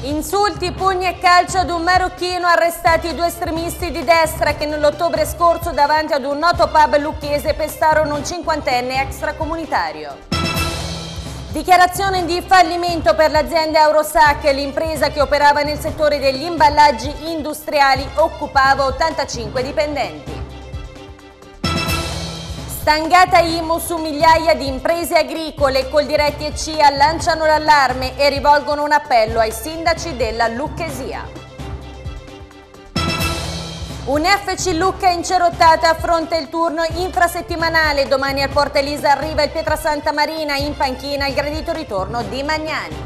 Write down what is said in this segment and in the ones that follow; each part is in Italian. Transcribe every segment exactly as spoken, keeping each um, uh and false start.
Insulti, pugni e calcio ad un marocchino, arrestati due estremisti di destra che nell'ottobre scorso davanti ad un noto pub lucchese pestarono un cinquantenne extracomunitario. Dichiarazione di fallimento per l'azienda Eurosac, l'impresa che operava nel settore degli imballaggi industriali occupava ottantacinque dipendenti. Stangata I M U su migliaia di imprese agricole, Coldiretti e C I A lanciano l'allarme e rivolgono un appello ai sindaci della Lucchesia. Un F C Lucca incerottata affronta il turno infrasettimanale, domani al Porta Elisa arriva il Pietrasanta Marina, in panchina il gradito ritorno di Magnani.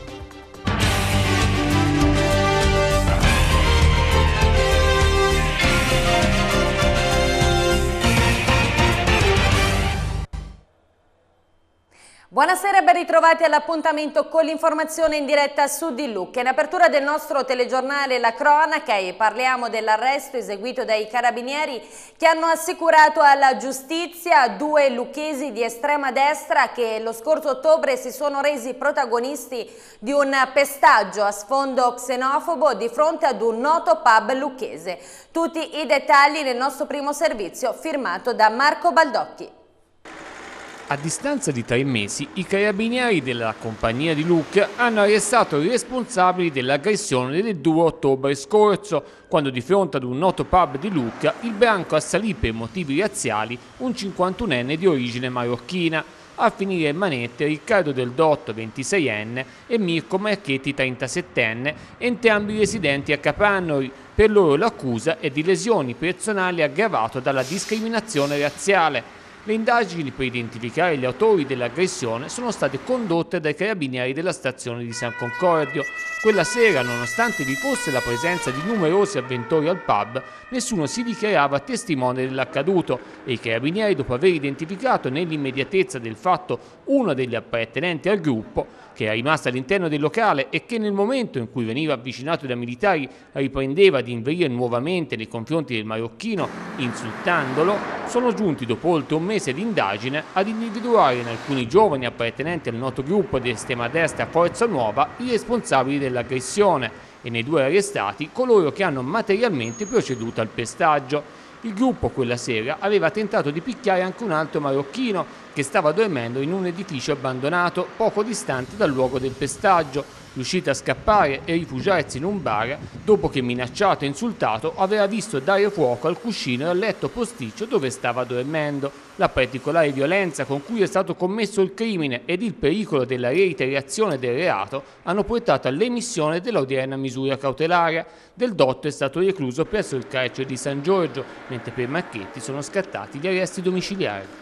Buonasera e ben ritrovati all'appuntamento con l'informazione in diretta su di Lucca. In apertura del nostro telegiornale La Cronaca e parliamo dell'arresto eseguito dai carabinieri che hanno assicurato alla giustizia due lucchesi di estrema destra che lo scorso ottobre si sono resi protagonisti di un pestaggio a sfondo xenofobo di fronte ad un noto pub lucchese. Tutti i dettagli nel nostro primo servizio firmato da Marco Baldocchi. A distanza di tre mesi, i carabinieri della compagnia di Lucca hanno arrestato i responsabili dell'aggressione del due ottobre scorso, quando di fronte ad un noto pub di Lucca il branco assalì per motivi razziali un cinquantunenne di origine marocchina. A finire in manette Riccardo Del Dotto, ventiseienne, e Mirko Marchetti, trentasettenne, entrambi residenti a Capannori. Per loro l'accusa è di lesioni personali aggravato dalla discriminazione razziale. Le indagini per identificare gli autori dell'aggressione sono state condotte dai carabinieri della stazione di San Concordio. Quella sera, nonostante vi fosse la presenza di numerosi avventori al pub, nessuno si dichiarava testimone dell'accaduto e i carabinieri, dopo aver identificato nell'immediatezza del fatto uno degli appartenenti al gruppo, che era rimasto all'interno del locale e che nel momento in cui veniva avvicinato dai militari riprendeva ad inveire nuovamente nei confronti del marocchino insultandolo, sono giunti dopo oltre un mese di indagine ad individuare in alcuni giovani appartenenti al noto gruppo di estrema destra Forza Nuova i responsabili dell'aggressione e nei due arrestati coloro che hanno materialmente proceduto al pestaggio. Il gruppo quella sera aveva tentato di picchiare anche un altro marocchino che stava dormendo in un edificio abbandonato poco distante dal luogo del pestaggio, riuscito a scappare e rifugiarsi in un bar dopo che, minacciato e insultato, aveva visto dare fuoco al cuscino e al letto posticcio dove stava dormendo. La particolare violenza con cui è stato commesso il crimine ed il pericolo della reiterazione del reato hanno portato all'emissione dell'odierna misura cautelare. Del Dotto è stato recluso presso il carcere di San Giorgio, mentre per Marchetti sono scattati gli arresti domiciliari.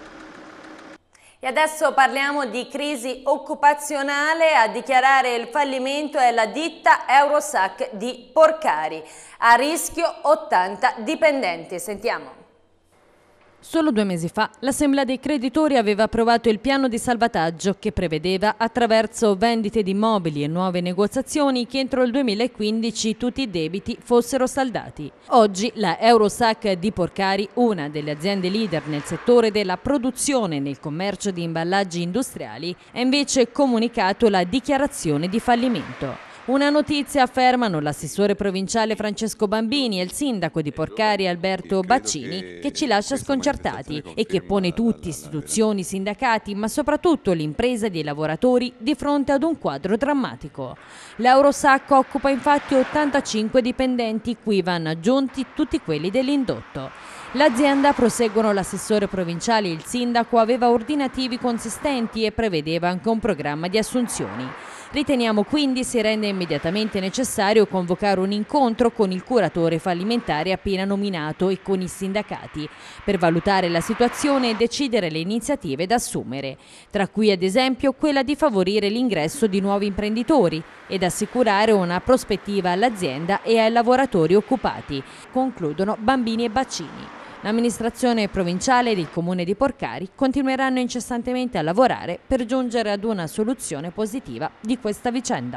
E adesso parliamo di crisi occupazionale. A dichiarare il fallimento è la ditta Eurosac di Porcari. A rischio ottanta dipendenti. Sentiamo. Solo due mesi fa l'Assemblea dei creditori aveva approvato il piano di salvataggio che prevedeva, attraverso vendite di immobili e nuove negoziazioni, che entro il duemilaquindici tutti i debiti fossero saldati. Oggi la Eurosac di Porcari, una delle aziende leader nel settore della produzione e nel commercio di imballaggi industriali, ha invece comunicato la dichiarazione di fallimento. Una notizia, affermano l'assessore provinciale Francesco Bambini e il sindaco di Porcari Alberto Baccini, che ci lascia sconcertati e che pone tutti, istituzioni, sindacati, ma soprattutto l'impresa dei lavoratori, di fronte ad un quadro drammatico. L'Eurosac occupa infatti ottantacinque dipendenti, cui vanno aggiunti tutti quelli dell'indotto. L'azienda, proseguono l'assessore provinciale e il sindaco, aveva ordinativi consistenti e prevedeva anche un programma di assunzioni. Riteniamo quindi si rende immediatamente necessario convocare un incontro con il curatore fallimentare appena nominato e con i sindacati per valutare la situazione e decidere le iniziative da assumere, tra cui ad esempio quella di favorire l'ingresso di nuovi imprenditori ed assicurare una prospettiva all'azienda e ai lavoratori occupati, concludono Bambini e Baccini. L'amministrazione provinciale ed il comune di Porcari continueranno incessantemente a lavorare per giungere ad una soluzione positiva di questa vicenda.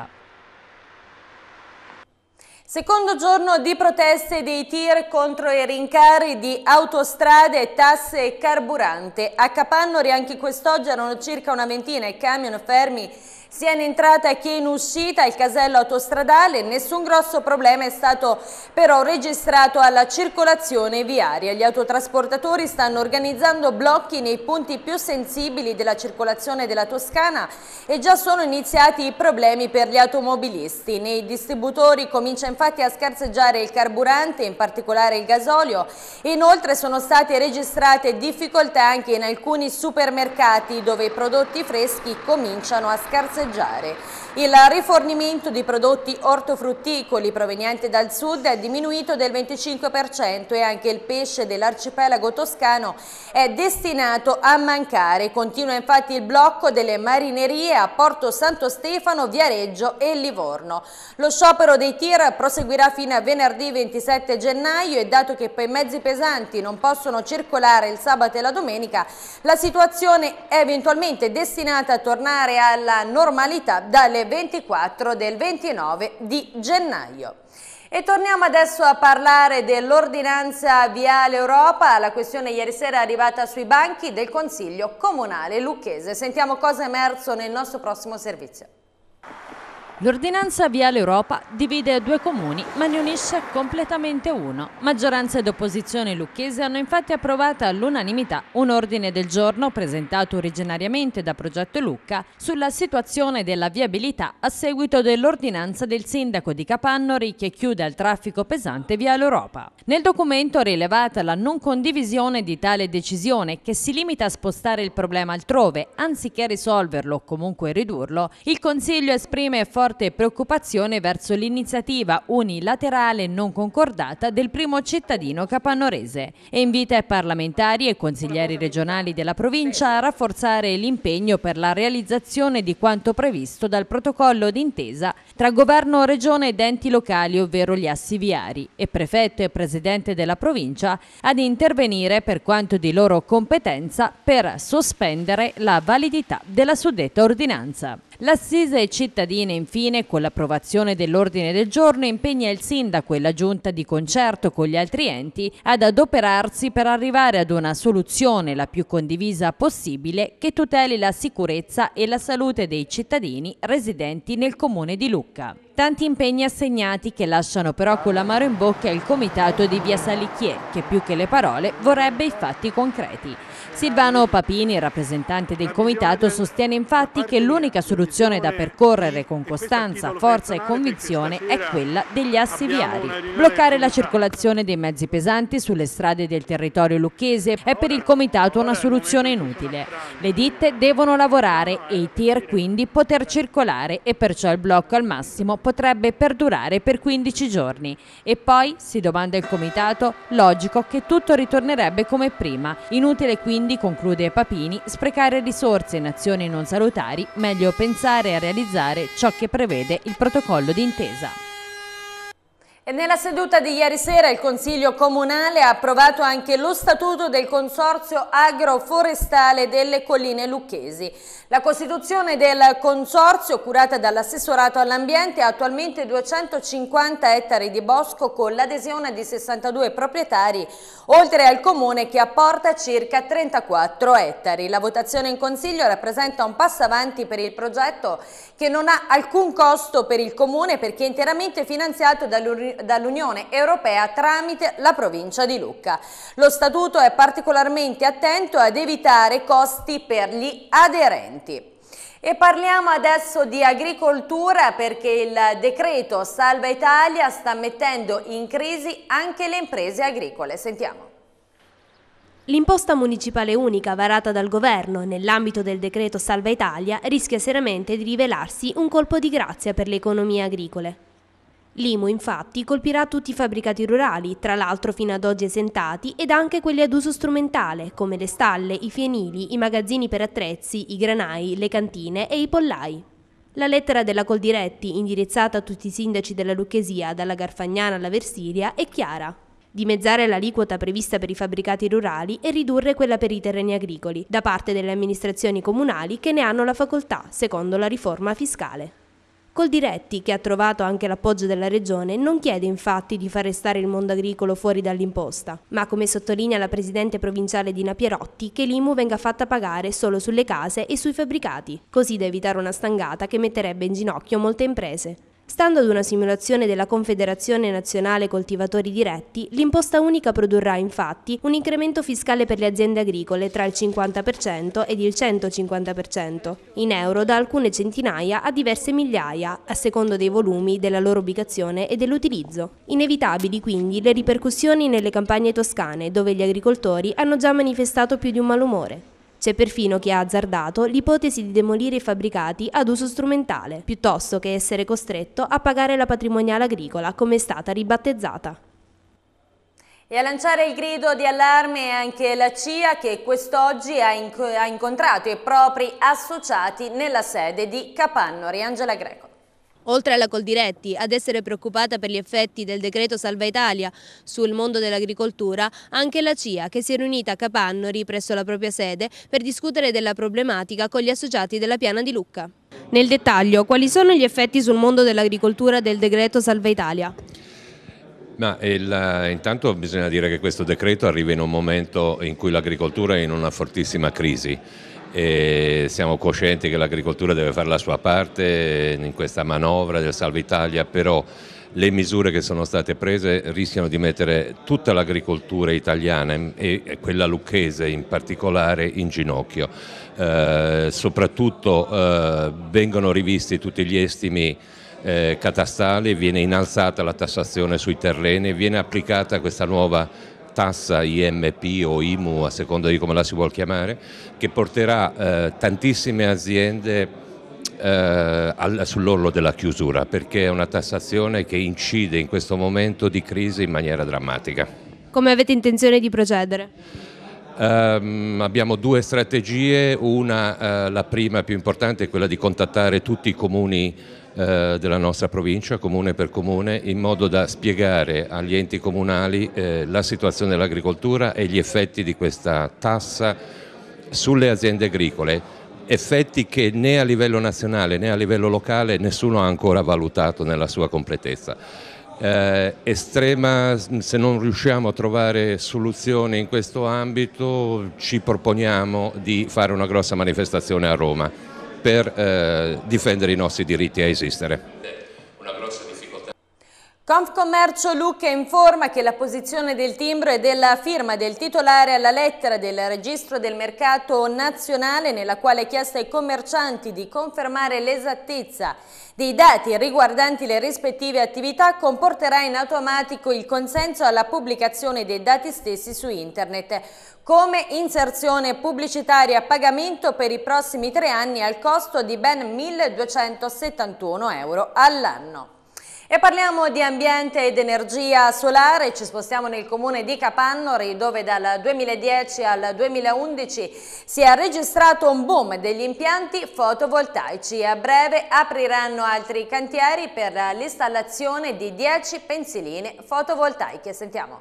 Secondo giorno di proteste dei tir contro i rincari di autostrade, tasse e carburante. A Capannori anche quest'oggi erano circa una ventina i camion fermi sia in entrata che in uscita il casello autostradale. Nessun grosso problema è stato però registrato alla circolazione viaria. Gli autotrasportatori stanno organizzando blocchi nei punti più sensibili della circolazione della Toscana e già sono iniziati i problemi per gli automobilisti. Nei distributori comincia infatti a scarseggiare il carburante, in particolare il gasolio. Inoltre sono state registrate difficoltà anche in alcuni supermercati dove i prodotti freschi cominciano a scarseggiare. Il rifornimento di prodotti ortofrutticoli provenienti dal sud è diminuito del venticinque per cento e anche il pesce dell'arcipelago toscano è destinato a mancare. Continua infatti il blocco delle marinerie a Porto Santo Stefano, Viareggio e Livorno. Lo sciopero dei tir proseguirà fino a venerdì ventisette gennaio e dato che poi mezzi pesanti non possono circolare il sabato e la domenica, la situazione è eventualmente destinata a tornare alla normalità dalle ventiquattro del ventinove di gennaio. E torniamo adesso a parlare dell'ordinanza Viale Europa. La questione ieri sera è arrivata sui banchi del Consiglio Comunale Lucchese. Sentiamo cosa è emerso nel nostro prossimo servizio. L'ordinanza Viale Europa divide due comuni ma ne unisce completamente uno. Maggioranza ed opposizione lucchese hanno infatti approvato all'unanimità un ordine del giorno presentato originariamente da Progetto Lucca sulla situazione della viabilità a seguito dell'ordinanza del sindaco di Capannori che chiude al traffico pesante Viale Europa. Nel documento rilevata la non condivisione di tale decisione che si limita a spostare il problema altrove anziché risolverlo o comunque ridurlo, il Consiglio esprime forte forte preoccupazione verso l'iniziativa unilaterale non concordata del primo cittadino capannorese e invita i parlamentari e consiglieri regionali della provincia a rafforzare l'impegno per la realizzazione di quanto previsto dal protocollo d'intesa tra governo, regione ed enti locali, ovvero gli assi viari, e prefetto e presidente della provincia ad intervenire per quanto di loro competenza per sospendere la validità della suddetta ordinanza. L'assise cittadina infine, con l'approvazione dell'ordine del giorno, impegna il sindaco e la giunta di concerto con gli altri enti ad adoperarsi per arrivare ad una soluzione la più condivisa possibile che tuteli la sicurezza e la salute dei cittadini residenti nel comune di Lucca. Tanti impegni assegnati che lasciano però con l'amaro in bocca il comitato di Via Salichier, che più che le parole vorrebbe i fatti concreti. Silvano Papini, rappresentante del comitato, sostiene infatti che l'unica soluzione da percorrere con costanza, forza e convinzione è quella degli assi viari. Bloccare la circolazione dei mezzi pesanti sulle strade del territorio lucchese è per il comitato una soluzione inutile. Le ditte devono lavorare e i tir quindi poter circolare e perciò il blocco al massimo potrebbe perdurare per quindici giorni. E poi, si domanda il comitato, logico che tutto ritornerebbe come prima. Inutile quindi, conclude Papini, sprecare risorse in azioni non salutari, meglio pensare a realizzare ciò che prevede il protocollo d'intesa. E nella seduta di ieri sera il Consiglio Comunale ha approvato anche lo statuto del Consorzio Agroforestale delle Colline Lucchesi. La costituzione del consorzio, curata dall'assessorato all'ambiente, ha attualmente duecentocinquanta ettari di bosco con l'adesione di sessantadue proprietari, oltre al comune che apporta circa trentaquattro ettari. La votazione in Consiglio rappresenta un passo avanti per il progetto che non ha alcun costo per il comune perché è interamente finanziato dall'Unione dall'Unione Europea tramite la provincia di Lucca. Lo statuto è particolarmente attento ad evitare costi per gli aderenti. E parliamo adesso di agricoltura perché il decreto Salva Italia sta mettendo in crisi anche le imprese agricole. Sentiamo. L'imposta municipale unica varata dal governo nell'ambito del decreto Salva Italia rischia seriamente di rivelarsi un colpo di grazia per le economie agricole. L'I M U infatti colpirà tutti i fabbricati rurali, tra l'altro fino ad oggi esentati, ed anche quelli ad uso strumentale, come le stalle, i fienili, i magazzini per attrezzi, i granai, le cantine e i pollai. La lettera della Coldiretti, indirizzata a tutti i sindaci della Lucchesia, dalla Garfagnana alla Versilia, è chiara. Dimezzare l'aliquota prevista per i fabbricati rurali e ridurre quella per i terreni agricoli, da parte delle amministrazioni comunali che ne hanno la facoltà, secondo la riforma fiscale. Coldiretti, che ha trovato anche l'appoggio della Regione, non chiede infatti di far restare il mondo agricolo fuori dall'imposta, ma come sottolinea la Presidente provinciale Dina Pierotti, che l'I M U venga fatta pagare solo sulle case e sui fabbricati, così da evitare una stangata che metterebbe in ginocchio molte imprese. Stando ad una simulazione della Confederazione Nazionale Coltivatori Diretti, l'imposta unica produrrà infatti un incremento fiscale per le aziende agricole tra il cinquanta per cento ed il centocinquanta per cento, in euro da alcune centinaia a diverse migliaia, a secondo dei volumi, della loro ubicazione e dell'utilizzo. Inevitabili quindi le ripercussioni nelle campagne toscane, dove gli agricoltori hanno già manifestato più di un malumore. C'è perfino chi ha azzardato l'ipotesi di demolire i fabbricati ad uso strumentale, piuttosto che essere costretto a pagare la patrimoniale agricola, come è stata ribattezzata. E a lanciare il grido di allarme è anche la C I A, che quest'oggi ha, inc ha incontrato i propri associati nella sede di Capannori. Angela Greco. Oltre alla Coldiretti, ad essere preoccupata per gli effetti del decreto Salva Italia sul mondo dell'agricoltura, anche la C I A, che si è riunita a Capannori presso la propria sede per discutere della problematica con gli associati della Piana di Lucca. Nel dettaglio, quali sono gli effetti sul mondo dell'agricoltura del decreto Salva Italia? Ma il, intanto bisogna dire che questo decreto arriva in un momento in cui l'agricoltura è in una fortissima crisi. E siamo coscienti che l'agricoltura deve fare la sua parte in questa manovra del Salva Italia, però le misure che sono state prese rischiano di mettere tutta l'agricoltura italiana e quella lucchese in particolare in ginocchio. Eh, soprattutto eh, vengono rivisti tutti gli estimi eh, catastali, viene innalzata la tassazione sui terreni, viene applicata questa nuova tassa I M P o I M U, a seconda di come la si vuol chiamare, che porterà eh, tantissime aziende eh, sull'orlo della chiusura, perché è una tassazione che incide in questo momento di crisi in maniera drammatica. Come avete intenzione di procedere? Um, abbiamo due strategie, una, uh, la prima più importante è quella di contattare tutti i comuni uh, della nostra provincia, comune per comune, in modo da spiegare agli enti comunali eh, la situazione dell'agricoltura e gli effetti di questa tassa sulle aziende agricole, effetti che né a livello nazionale né a livello locale nessuno ha ancora valutato nella sua completezza. Eh, estrema, se non riusciamo a trovare soluzioni in questo ambito, ci proponiamo di fare una grossa manifestazione a Roma per eh, difendere i nostri diritti a esistere. Una grossa difficoltà. Confcommercio Lucca informa che la posizione del timbro e della firma del titolare alla lettera del registro del mercato nazionale, nella quale è chiesto ai commercianti di confermare l'esattezza dei dati riguardanti le rispettive attività, comporterà in automatico il consenso alla pubblicazione dei dati stessi su internet, come inserzione pubblicitaria a pagamento per i prossimi tre anni al costo di ben milleduecentosettantuno euro all'anno. E parliamo di ambiente ed energia solare, ci spostiamo nel comune di Capannori, dove dal duemiladieci al duemilaundici si è registrato un boom degli impianti fotovoltaici. A breve apriranno altri cantieri per l'installazione di dieci pensiline fotovoltaiche. Sentiamo.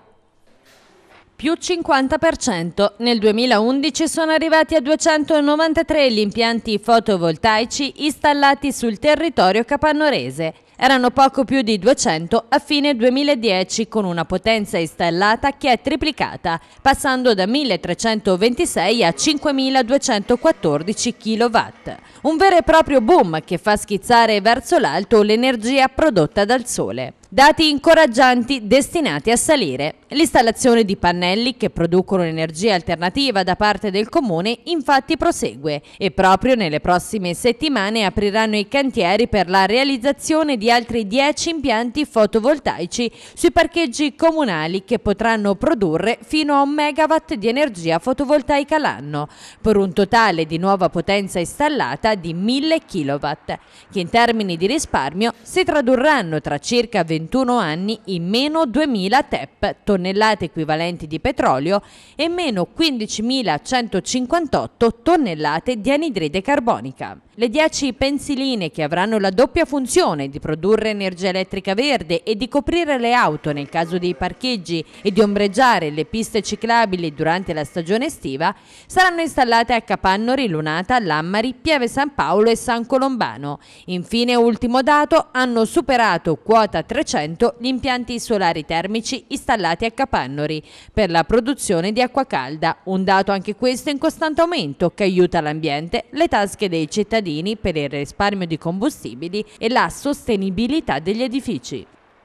Più cinquanta per cento. Nel duemilaundici sono arrivati a duecentonovantatré gli impianti fotovoltaici installati sul territorio capannorese. Erano poco più di duecento a fine duemiladieci, con una potenza installata che è triplicata, passando da milletrecentoventisei a cinquemiladuecentoquattordici chilowatt. Un vero e proprio boom che fa schizzare verso l'alto l'energia prodotta dal sole. Dati incoraggianti destinati a salire. L'installazione di pannelli che producono energia alternativa da parte del comune infatti prosegue e proprio nelle prossime settimane apriranno i cantieri per la realizzazione di altri dieci impianti fotovoltaici sui parcheggi comunali che potranno produrre fino a un megawatt di energia fotovoltaica l'anno, per un totale di nuova potenza installata di mille chilowatt, che in termini di risparmio si tradurranno tra circa ventuno anni in meno duemila T E P, tonnellate equivalenti di petrolio, e meno quindicimilacentocinquantotto tonnellate di anidride carbonica. Le dieci pensiline, che avranno la doppia funzione di produrre energia elettrica verde e di coprire le auto nel caso dei parcheggi e di ombreggiare le piste ciclabili durante la stagione estiva, saranno installate a Capannori, Lunata, Lammari, Pieve San Paolo e San Colombano. Infine, ultimo dato, hanno superato quota trecento gli impianti solari termici installati a Capannori per la produzione di acqua calda, un dato anche questo in costante aumento che aiuta l'ambiente, le tasche dei cittadini per il risparmio di combustibili e la sostenibilità degli edifici.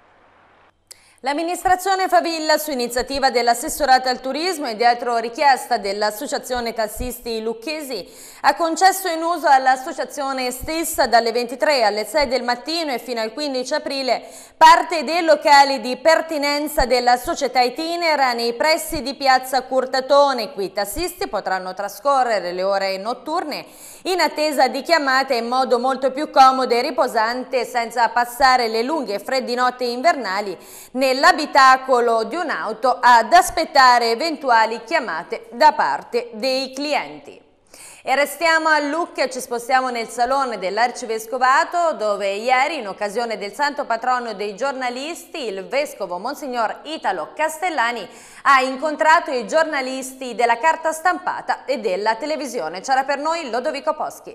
L'amministrazione Favilla, su iniziativa dell'assessorato al turismo e dietro richiesta dell'associazione tassisti lucchesi, ha concesso in uso all'associazione stessa dalle ventitré alle sei del mattino e fino al quindici aprile parte dei locali di pertinenza della società Itinera nei pressi di piazza Curtatone. Qui i tassisti potranno trascorrere le ore notturne in attesa di chiamate in modo molto più comodo e riposante, senza passare le lunghe e fredde notti invernali nell'abitacolo di un'auto ad aspettare eventuali chiamate da parte dei clienti. E restiamo a Lucca e ci spostiamo nel salone dell'Arcivescovato, dove ieri, in occasione del santo patrono dei giornalisti, il vescovo Monsignor Italo Castellani ha incontrato i giornalisti della carta stampata e della televisione. C'era per noi Lodovico Poschi.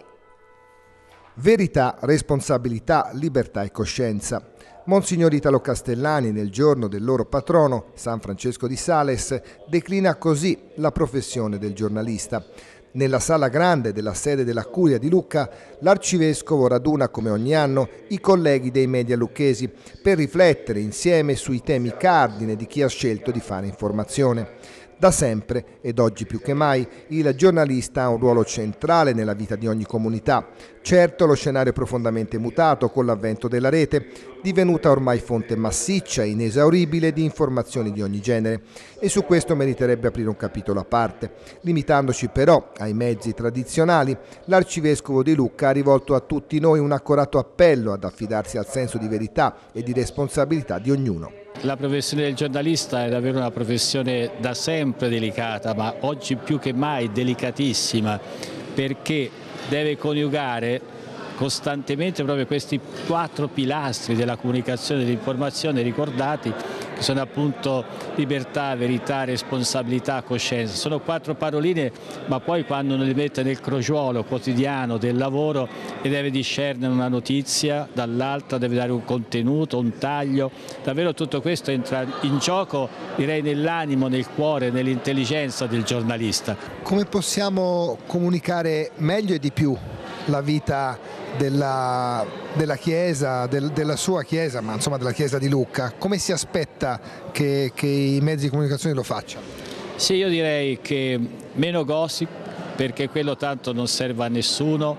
Verità, responsabilità, libertà e coscienza. Monsignor Italo Castellani, nel giorno del loro patrono, San Francesco di Sales, declina così la professione del giornalista. Nella sala grande della sede della Curia di Lucca, l'arcivescovo raduna come ogni anno i colleghi dei media lucchesi per riflettere insieme sui temi cardine di chi ha scelto di fare informazione. Da sempre, ed oggi più che mai, il giornalista ha un ruolo centrale nella vita di ogni comunità. Certo, lo scenario è profondamente mutato con l'avvento della rete, divenuta ormai fonte massiccia e inesauribile di informazioni di ogni genere, e su questo meriterebbe aprire un capitolo a parte. Limitandoci però ai mezzi tradizionali, l'arcivescovo di Lucca ha rivolto a tutti noi un accorato appello ad affidarsi al senso di verità e di responsabilità di ognuno. La professione del giornalista è davvero una professione da sempre delicata, ma oggi più che mai delicatissima, perché deve coniugare costantemente proprio questi quattro pilastri della comunicazione e dell'informazione ricordati, che sono appunto libertà, verità, responsabilità, coscienza. Sono quattro paroline, ma poi quando uno le mette nel crogiuolo quotidiano del lavoro e deve discernere una notizia dall'altra, deve dare un contenuto, un taglio, davvero tutto questo entra in gioco, direi, nell'animo, nel cuore, nell'intelligenza del giornalista. Come possiamo comunicare meglio e di più la vita della, della Chiesa, del, della sua Chiesa, ma insomma della Chiesa di Lucca? Come si aspetta che, che i mezzi di comunicazione lo facciano? Sì, io direi che meno gossip, perché quello tanto non serve a nessuno,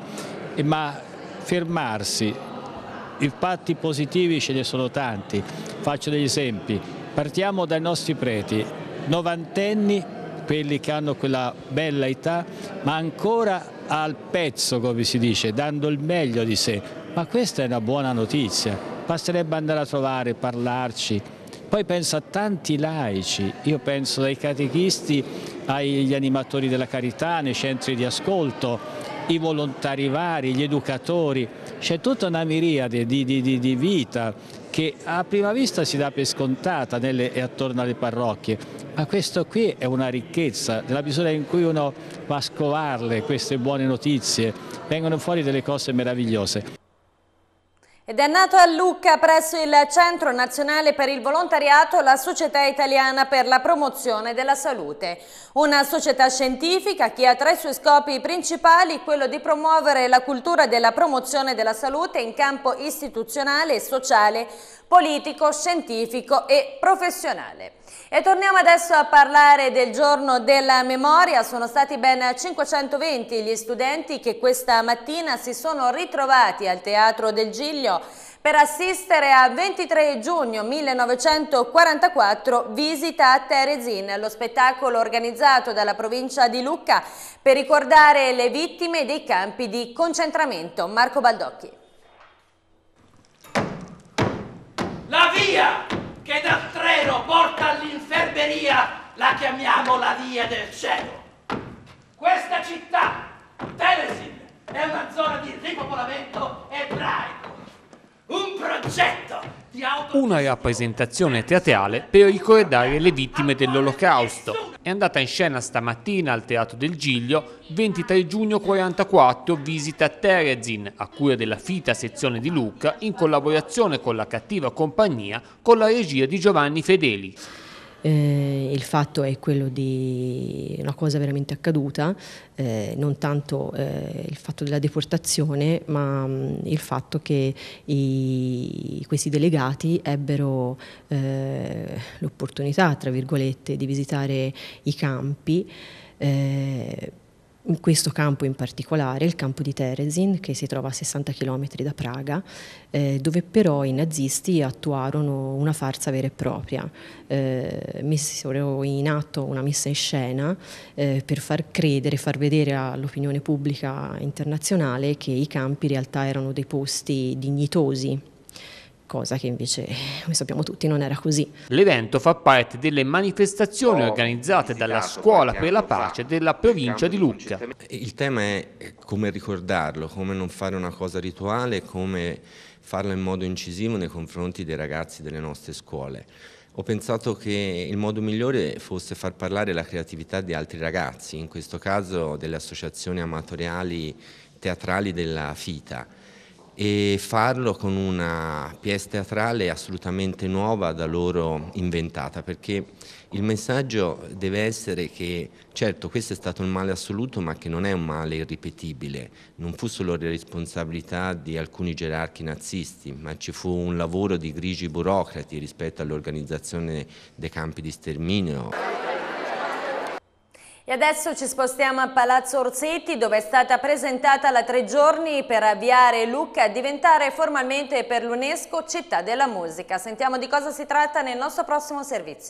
ma fermarsi. Impatti positivi ce ne sono tanti. Faccio degli esempi. Partiamo dai nostri preti, novantenni, quelli che hanno quella bella età, ma ancora al pezzo, come si dice, dando il meglio di sé. Ma questa è una buona notizia, basterebbe andare a trovare, parlarci. Poi penso a tanti laici, io penso dai catechisti agli animatori della carità, nei centri di ascolto, i volontari vari, gli educatori. C'è tutta una miriade di, di, di, di vita che a prima vista si dà per scontata nelle e attorno alle parrocchie, ma questo qui è una ricchezza, nella misura in cui uno va a scovarle queste buone notizie, vengono fuori delle cose meravigliose. Ed è nato a Lucca, presso il Centro Nazionale per il Volontariato, la Società Italiana per la Promozione della Salute. Una società scientifica che ha tra i suoi scopi principali quello di promuovere la cultura della promozione della salute in campo istituzionale, sociale, politico, scientifico e professionale. E torniamo adesso a parlare del giorno della memoria. Sono stati ben cinquecentoventi gli studenti che questa mattina si sono ritrovati al Teatro del Giglio per assistere a ventitré giugno millenovecentoquarantaquattro Visita a Terezin, lo spettacolo organizzato dalla provincia di Lucca per ricordare le vittime dei campi di concentramento. Marco Baldocchi. La via che da Treno porta all'infermeria la chiamiamo la via del cielo. Questa città, Terezin, è una zona di ripopolamento ebraico. Un progetto di auto... Una rappresentazione teatrale per ricordare le vittime dell'Olocausto. È andata in scena stamattina al Teatro del Giglio, ventitré giugno quarantaquattro, visita Terezin, a cura della Fita sezione di Lucca, in collaborazione con la Cattiva Compagnia, con la regia di Giovanni Fedeli. Eh, il fatto è quello di una cosa veramente accaduta, eh, non tanto eh, il fatto della deportazione, ma mh, il fatto che i, questi delegati ebbero eh, l'opportunità, tra virgolette, di visitare i campi. Eh, In questo campo in particolare, il campo di Terezin, che si trova a sessanta chilometri da Praga, eh, dove però i nazisti attuarono una farsa vera e propria. Eh, misero in atto una messa in scena eh, per far credere, far vedere all'opinione pubblica internazionale che i campi in realtà erano dei posti dignitosi, cosa che invece, come sappiamo tutti, non era così. L'evento fa parte delle manifestazioni organizzate dalla Scuola per la Pace della provincia di Lucca. Il tema è come ricordarlo, come non fare una cosa rituale, come farlo in modo incisivo nei confronti dei ragazzi delle nostre scuole. Ho pensato che il modo migliore fosse far parlare la creatività di altri ragazzi, in questo caso delle associazioni amatoriali teatrali della Fita, e farlo con una pièce teatrale assolutamente nuova, da loro inventata, perché il messaggio deve essere che certo questo è stato un male assoluto, ma che non è un male irripetibile. Non fu solo la responsabilità di alcuni gerarchi nazisti, ma ci fu un lavoro di grigi burocrati rispetto all'organizzazione dei campi di sterminio. E adesso ci spostiamo a Palazzo Orsetti, dove è stata presentata la tre giorni per avviare Lucca a diventare formalmente per l'UNESCO città della musica. Sentiamo di cosa si tratta nel nostro prossimo servizio.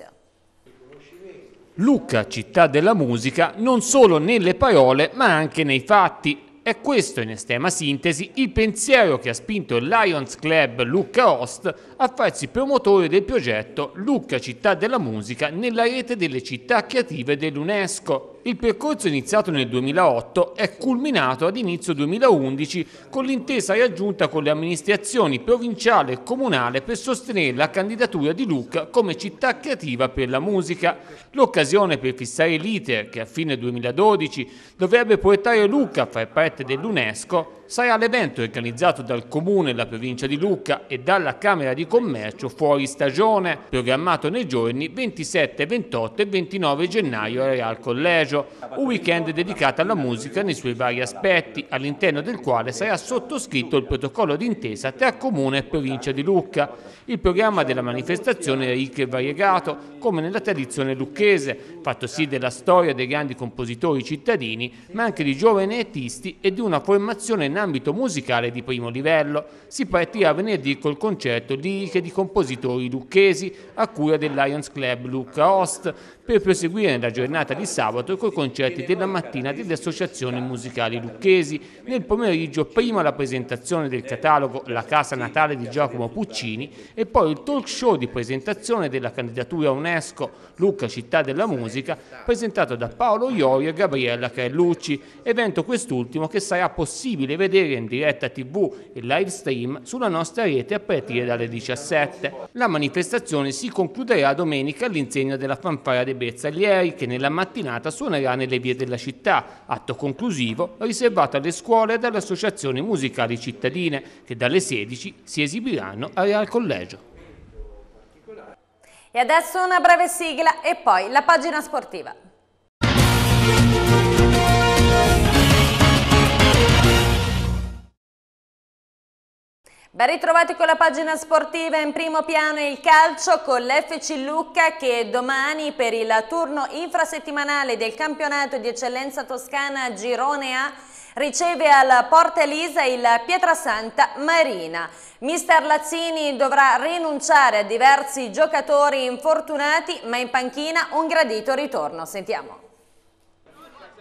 Lucca, città della musica, non solo nelle parole ma anche nei fatti. È questo, in estrema sintesi, il pensiero che ha spinto il Lions Club Lucca Host a farsi promotore del progetto Lucca Città della Musica nella rete delle città creative dell'UNESCO. Il percorso iniziato nel duemilaotto è culminato ad inizio duemilaundici con l'intesa raggiunta con le amministrazioni provinciale e comunale per sostenere la candidatura di Lucca come città creativa per la musica. L'occasione per fissare l'iter, che a fine duemiladodici dovrebbe portare Lucca a far parte dell'UNESCO, sarà l'evento organizzato dal Comune, la provincia di Lucca e dalla Camera di Commercio fuori stagione, programmato nei giorni ventisette, ventotto e ventinove gennaio al Real Collegio, un weekend dedicato alla musica nei suoi vari aspetti, all'interno del quale sarà sottoscritto il protocollo d'intesa tra Comune e provincia di Lucca. Il programma della manifestazione è ricco e variegato, come nella tradizione lucchese, fatto sì della storia dei grandi compositori cittadini, ma anche di giovani artisti e di una formazione in ambito musicale di primo livello. Si partirà venerdì col concerto Liriche di compositori lucchesi a cura del Lions Club Lucca Host, per proseguire nella giornata di sabato coi concerti della mattina delle associazioni musicali lucchesi. Nel pomeriggio prima la presentazione del catalogo La Casa Natale di Giacomo Puccini e poi il talk show di presentazione della candidatura UNESCO Lucca Città della Musica, presentato da Paolo Iorio e Gabriella Carlucci, evento quest'ultimo che sarà possibile vedere in diretta tivù e live stream sulla nostra rete a partire dalle diciassette. La manifestazione si concluderà domenica all'insegna della fanfara dei Bersaglieri, che nella mattinata suonerà nelle vie della città, atto conclusivo riservato alle scuole e alle associazioni musicali cittadine, che dalle sedici si esibiranno a Real Collegio. E adesso una breve sigla e poi la pagina sportiva. Ben ritrovati con la pagina sportiva. In primo piano il calcio con l'F C Lucca, che domani per il turno infrasettimanale del campionato di eccellenza toscana Girone A riceve al Porta Elisa il Pietrasanta Marina. Mister Lazzini dovrà rinunciare a diversi giocatori infortunati, ma in panchina un gradito ritorno. Sentiamo.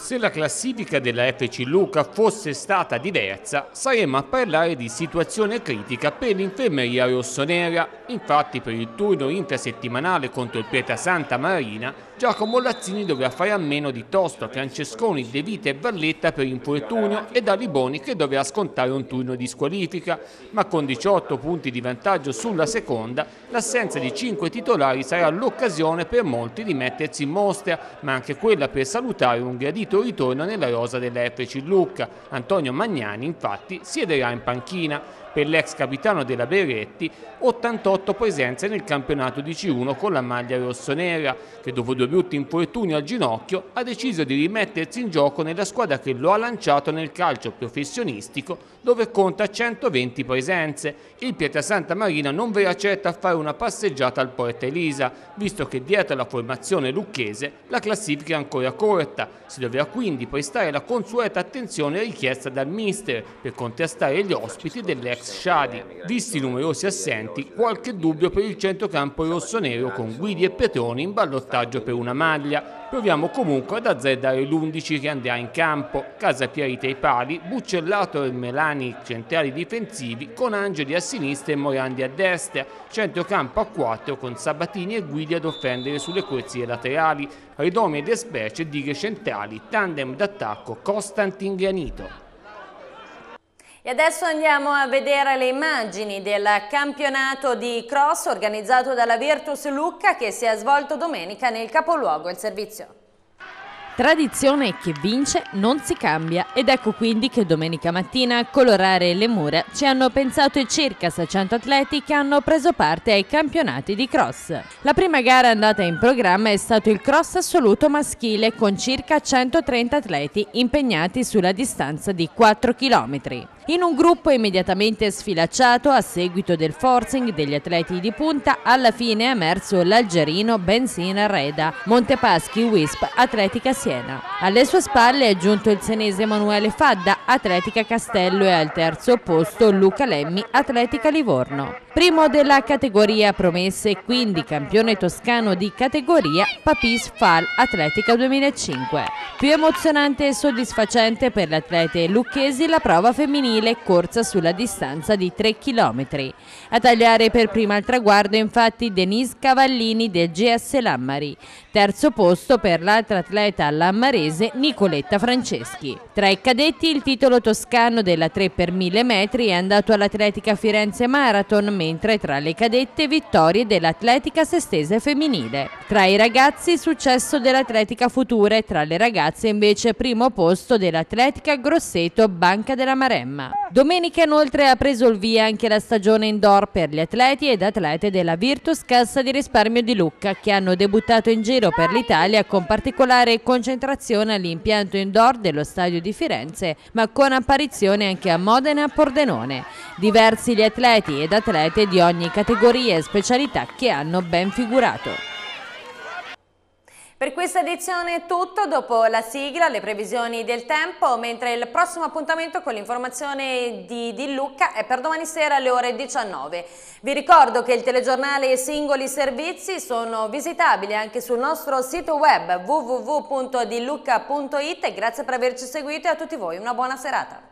Se la classifica della F C Lucca fosse stata diversa, saremmo a parlare di situazione critica per l'infermeria rossonera. Infatti, per il turno infrasettimanale contro il Pietrasanta Marina, Giacomo Lazzini dovrà fare a meno di Tosto, Francesconi, De Vita e Valletta per infortunio e da Liboni che dovrà scontare un turno di squalifica. Ma con diciotto punti di vantaggio sulla seconda, l'assenza di cinque titolari sarà l'occasione per molti di mettersi in mostra, ma anche quella per salutare un gradito ritorno nella rosa della F C Lucca. Antonio Magnani infatti siederà in panchina. Per l'ex capitano della Berretti, ottantotto presenze nel campionato di C uno con la maglia rossonera, che dopo due brutti infortuni al ginocchio ha deciso di rimettersi in gioco nella squadra che lo ha lanciato nel calcio professionistico, dove conta centoventi presenze. Il Pietrasanta Marina non verrà certo a fare una passeggiata al Porta Elisa, visto che dietro la formazione lucchese la classifica è ancora corta. Si dovrà quindi prestare la consueta attenzione richiesta dal mister per contrastare gli ospiti dell'ex Sciadi. Visti i numerosi assenti, qualche dubbio per il centrocampo rossonero con Guidi e Petroni in ballottaggio per una maglia. Proviamo comunque ad azzardare l'undici che andrà in campo: Casapiarita ai pali, Buccellato e Melani centrali difensivi con Angeli a sinistra e Morandi a destra, centrocampo a quattro con Sabatini e Guidi ad offendere sulle corsie laterali, Redomi ed Esperce dighe centrali, tandem d'attacco Costantin Granito. E adesso andiamo a vedere le immagini del campionato di cross organizzato dalla Virtus Lucca che si è svolto domenica nel capoluogo. Il servizio. Tradizione che vince non si cambia ed ecco quindi che domenica mattina a colorare le mura ci hanno pensato i circa seicento atleti che hanno preso parte ai campionati di cross. La prima gara andata in programma è stato il cross assoluto maschile con circa centotrenta atleti impegnati sulla distanza di quattro chilometri. In un gruppo immediatamente sfilacciato a seguito del forcing degli atleti di punta, alla fine è emerso l'algerino Benzina Reda, Montepaschi Wisp Atletica Siena. Alle sue spalle è giunto il senese Emanuele Fadda, Atletica Castello, e al terzo posto Luca Lemmi, Atletica Livorno. Primo della categoria promesse, quindi campione toscano di categoria, Papis Fal, Atletica duemilacinque. Più emozionante e soddisfacente per le atlete lucchesi la prova femminile corsa sulla distanza di tre chilometri. A tagliare per prima il traguardo infatti Denise Cavallini del G S Lammari. Terzo posto per l'altra atleta lammarese Nicoletta Franceschi. Tra i cadetti il titolo toscano della tre per mille metri è andato all'Atletica Firenze Marathon, mentre tra le cadette vittorie dell'Atletica Sestese femminile. Tra i ragazzi successo dell'Atletica Future, tra le ragazze invece primo posto dell'Atletica Grosseto Banca della Maremma. Domenica inoltre ha preso il via anche la stagione indoor per gli atleti ed atlete della Virtus Cassa di Risparmio di Lucca, che hanno debuttato in giro per l'Italia con particolare concentrazione all'impianto indoor dello stadio di Firenze, ma con apparizione anche a Modena e a Pordenone. Diversi gli atleti ed atlete di ogni categoria e specialità che hanno ben figurato. Per questa edizione è tutto, dopo la sigla le previsioni del tempo, mentre il prossimo appuntamento con l'informazione di, di Lucca è per domani sera alle ore diciannove. Vi ricordo che il telegiornale e i singoli servizi sono visitabili anche sul nostro sito web w w w punto di lucca punto it e grazie per averci seguito e a tutti voi una buona serata.